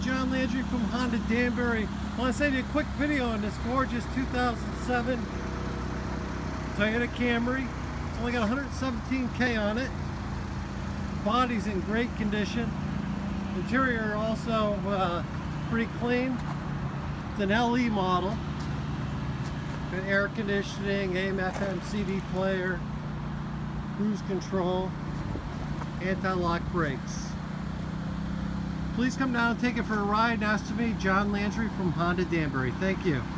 John Landry from Honda Danbury. I want to send you a quick video on this gorgeous 2007 Toyota Camry. It's only got 117K on it. Body's in great condition. Interior also pretty clean. It's an LE model. Got air conditioning, AM, FM, CD player, cruise control, anti-lock brakes. Please come down and take it for a ride. Nice to meet John Landry from Honda Danbury. Thank you.